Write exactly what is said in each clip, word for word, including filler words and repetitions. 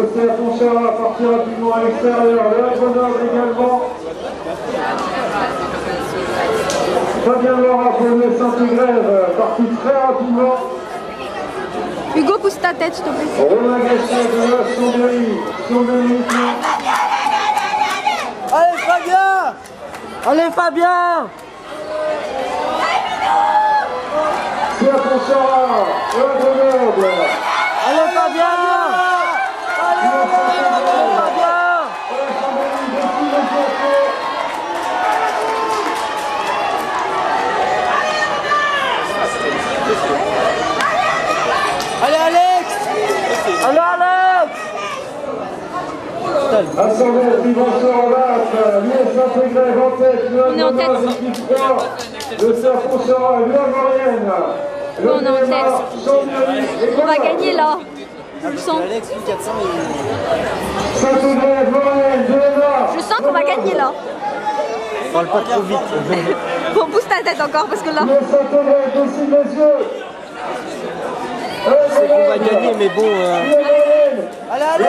Le C A Pontcharrat parti rapidement à l'extérieur. Le Grenoble également. Fabien Laura pour le Saint-Grève, parti très rapidement. Hugo, pousse ta tête, s'il te plaît. Romain Gasset de la Chambéry. Chambéry. Allez Fabien! Allez Fabien! C A Pontcharrat, le Grenoble. Allez Fabien! Allez Fabien! Allez Alex! Allez Alex! Ascendant suivant sur en battre, l'U S Saint-Grève en tête, On est en tête. l'équipe trois, le C A Pontcharrat, l'U A Maurienne, On est en tête. On va gagner là. Je sens. Alex, lui quatre cents, il... Saint-Grève, Maurienne, de Lena. Je sens qu'on va gagner là. Parle pas trop vite. Bon, pousse ta tête encore parce que là. Le Saint-Grève aussi, messieurs. C'est qu'on va gagner, mais bon... Euh... Allez, allez!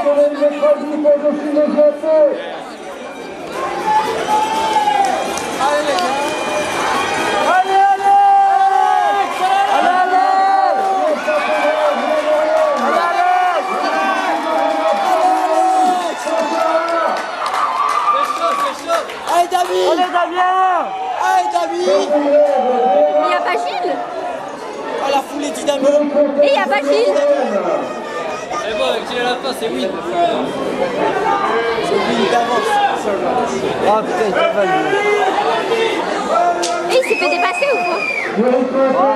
Allez David! Allez Damien! Allez David! Il n'y a pas Gilles. Ah la foule est dynamique! Et il n'y a pas Gilles. Mais bon, avec Gilles à la fin, c'est win. C'est lui d'avance! Ah putain, il va lui! Et il s'est fait dépasser ou quoi?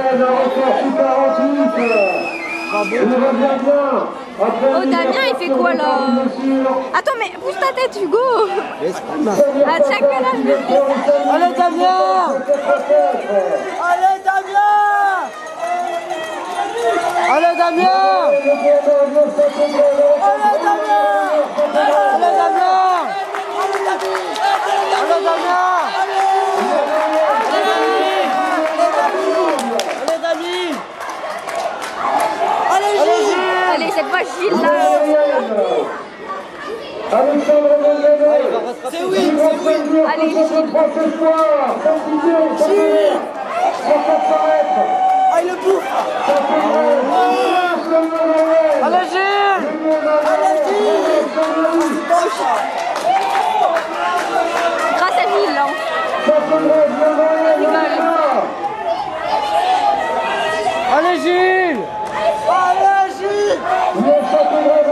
Oh Damien, il fait quoi là? Attends, mais pousse ta tête Hugo. Ah tiens, quel âge? Allez Damien! Allez Damien! Allez Damien! Allez Damien! Allez Damien! Allez Damien! Allez David! Allez Gilles! Allez, cette fois Gilles là. Alexandre Mendelet. C'est oui, c'est oui! Allez Gilles. Ah il le bouffe! Allez Gilles! Allez Gilles! Grâce à Gilles là. Allez Gilles! Allez Gilles!